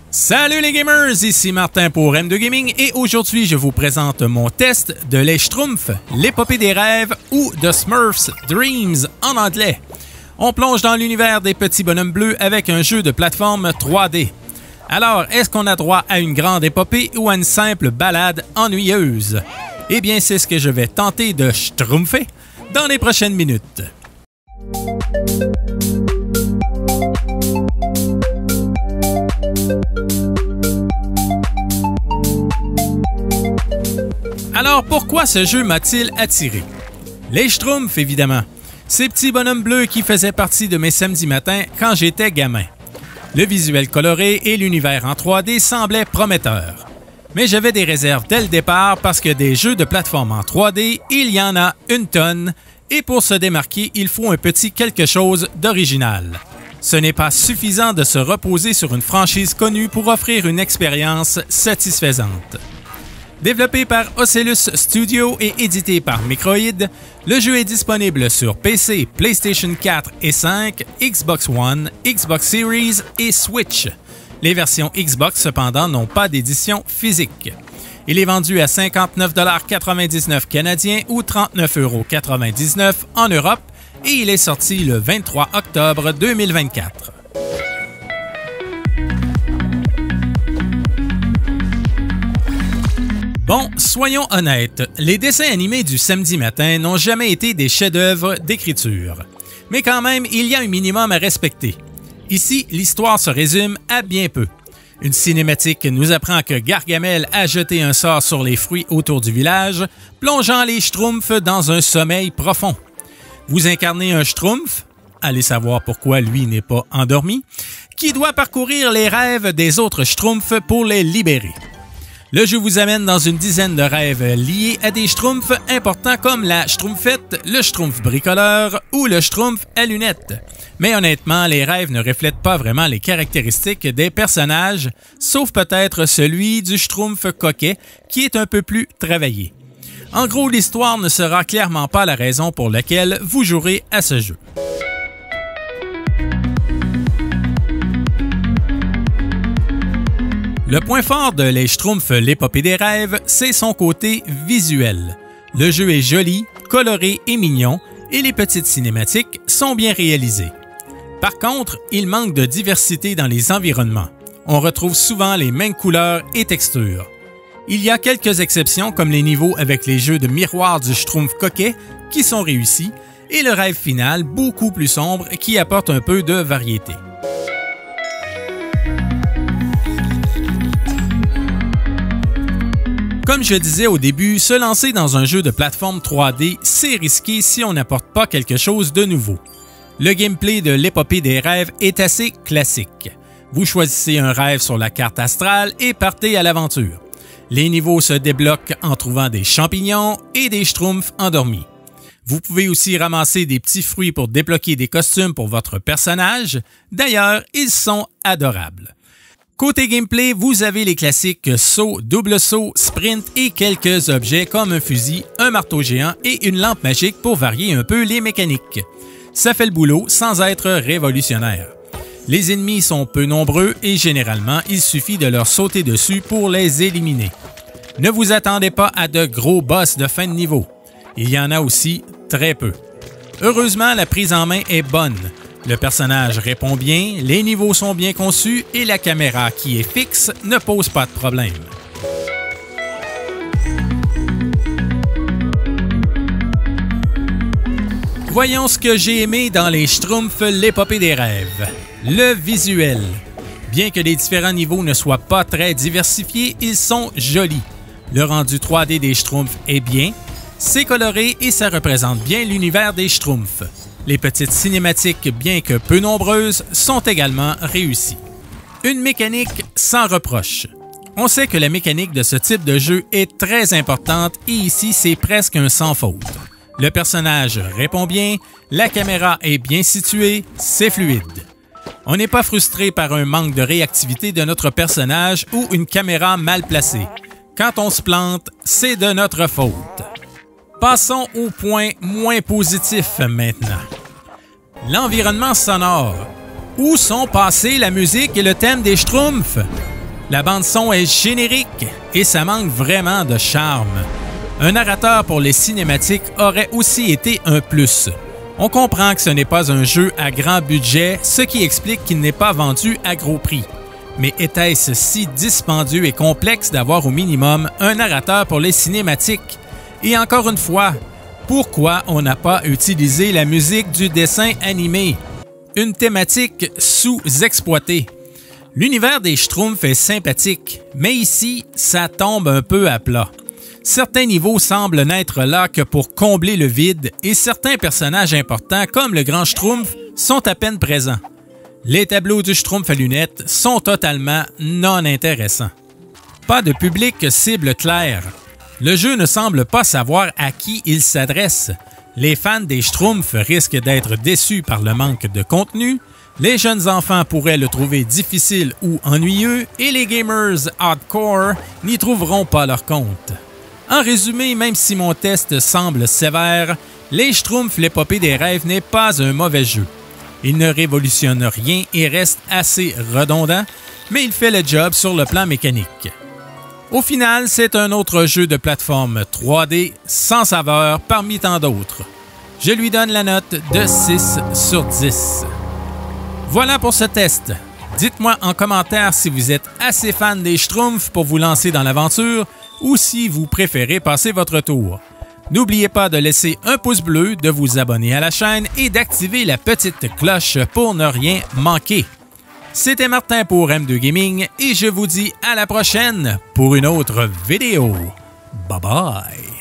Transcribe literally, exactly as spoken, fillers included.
Salut les gamers, ici Martin pour M deux Gaming et aujourd'hui je vous présente mon test de Les Schtroumpfs, l'épopée des rêves ou The Smurfs Dreams en anglais. On plonge dans l'univers des petits bonhommes bleus avec un jeu de plateforme trois D. Alors, est-ce qu'on a droit à une grande épopée ou à une simple balade ennuyeuse? Eh bien, c'est ce que je vais tenter de schtroumpfer dans les prochaines minutes. Alors, pourquoi ce jeu m'a-t-il attiré? Les Schtroumpfs, évidemment. Ces petits bonhommes bleus qui faisaient partie de mes samedis matins quand j'étais gamin. Le visuel coloré et l'univers en trois D semblaient prometteurs. Mais j'avais des réserves dès le départ parce que des jeux de plateforme en trois D, il y en a une tonne, et pour se démarquer, il faut un petit quelque chose d'original. Ce n'est pas suffisant de se reposer sur une franchise connue pour offrir une expérience satisfaisante. Développé par Ocellus Studio et édité par Microïd, le jeu est disponible sur P C, PlayStation quatre et cinq, Xbox One, Xbox Series et Switch. Les versions Xbox, cependant, n'ont pas d'édition physique. Il est vendu à cinquante-neuf dollars quatre-vingt-dix-neuf canadiens ou trente-neuf euros quatre-vingt-dix-neuf en Europe et il est sorti le vingt-trois octobre deux mille vingt-quatre. Bon, soyons honnêtes, les dessins animés du samedi matin n'ont jamais été des chefs-d'œuvre d'écriture. Mais quand même, il y a un minimum à respecter. Ici, l'histoire se résume à bien peu. Une cinématique nous apprend que Gargamel a jeté un sort sur les fruits autour du village, plongeant les Schtroumpfs dans un sommeil profond. Vous incarnez un Schtroumpf, allez savoir pourquoi lui n'est pas endormi, qui doit parcourir les rêves des autres Schtroumpfs pour les libérer. Le jeu vous amène dans une dizaine de rêves liés à des Schtroumpfs importants comme la Schtroumpfette, le Schtroumpf bricoleur ou le Schtroumpf à lunettes. Mais honnêtement, les rêves ne reflètent pas vraiment les caractéristiques des personnages, sauf peut-être celui du Schtroumpf coquet qui est un peu plus travaillé. En gros, l'histoire ne sera clairement pas la raison pour laquelle vous jouerez à ce jeu. Le point fort de Les Schtroumpfs, l'épopée des rêves, c'est son côté visuel. Le jeu est joli, coloré et mignon, et les petites cinématiques sont bien réalisées. Par contre, il manque de diversité dans les environnements. On retrouve souvent les mêmes couleurs et textures. Il y a quelques exceptions comme les niveaux avec les jeux de miroirs du Schtroumpf coquet qui sont réussis, et le rêve final beaucoup plus sombre qui apporte un peu de variété. Comme je disais au début, se lancer dans un jeu de plateforme trois D, c'est risqué si on n'apporte pas quelque chose de nouveau. Le gameplay de l'épopée des rêves est assez classique. Vous choisissez un rêve sur la carte astrale et partez à l'aventure. Les niveaux se débloquent en trouvant des champignons et des schtroumpfs endormis. Vous pouvez aussi ramasser des petits fruits pour débloquer des costumes pour votre personnage. D'ailleurs, ils sont adorables. Côté gameplay, vous avez les classiques saut, double saut, sprint et quelques objets comme un fusil, un marteau géant et une lampe magique pour varier un peu les mécaniques. Ça fait le boulot sans être révolutionnaire. Les ennemis sont peu nombreux et généralement, il suffit de leur sauter dessus pour les éliminer. Ne vous attendez pas à de gros boss de fin de niveau. Il y en a aussi très peu. Heureusement, la prise en main est bonne. Le personnage répond bien, les niveaux sont bien conçus et la caméra qui est fixe ne pose pas de problème. Voyons ce que j'ai aimé dans les Schtroumpfs, l'épopée des rêves. Le visuel. Bien que les différents niveaux ne soient pas très diversifiés, ils sont jolis. Le rendu trois D des Schtroumpfs est bien, c'est coloré et ça représente bien l'univers des Schtroumpfs. Les petites cinématiques, bien que peu nombreuses, sont également réussies. Une mécanique sans reproche. On sait que la mécanique de ce type de jeu est très importante et ici c'est presque un sans faute. Le personnage répond bien, la caméra est bien située, c'est fluide. On n'est pas frustré par un manque de réactivité de notre personnage ou une caméra mal placée. Quand on se plante, c'est de notre faute. Passons au point moins positif maintenant. L'environnement sonore. Où sont passés la musique et le thème des Schtroumpfs? La bande-son est générique et ça manque vraiment de charme. Un narrateur pour les cinématiques aurait aussi été un plus. On comprend que ce n'est pas un jeu à grand budget, ce qui explique qu'il n'est pas vendu à gros prix. Mais était-ce si dispendieux et complexe d'avoir au minimum un narrateur pour les cinématiques? Et encore une fois, pourquoi on n'a pas utilisé la musique du dessin animé? Une thématique sous-exploitée. L'univers des Schtroumpfs est sympathique, mais ici, ça tombe un peu à plat. Certains niveaux semblent n'être là que pour combler le vide et certains personnages importants, comme le Grand Schtroumpf, sont à peine présents. Les tableaux du Schtroumpf à lunettes sont totalement non intéressants. Pas de public cible clair. Le jeu ne semble pas savoir à qui il s'adresse. Les fans des Schtroumpfs risquent d'être déçus par le manque de contenu, les jeunes enfants pourraient le trouver difficile ou ennuyeux et les gamers hardcore n'y trouveront pas leur compte. En résumé, même si mon test semble sévère, les Schtroumpfs l'épopée des rêves n'est pas un mauvais jeu. Il ne révolutionne rien et reste assez redondant, mais il fait le job sur le plan mécanique. Au final, c'est un autre jeu de plateforme trois D sans saveur parmi tant d'autres. Je lui donne la note de six sur dix. Voilà pour ce test. Dites-moi en commentaire si vous êtes assez fan des Schtroumpfs pour vous lancer dans l'aventure ou si vous préférez passer votre tour. N'oubliez pas de laisser un pouce bleu, de vous abonner à la chaîne et d'activer la petite cloche pour ne rien manquer. C'était Martin pour M deux Gaming et je vous dis à la prochaine pour une autre vidéo. Bye bye!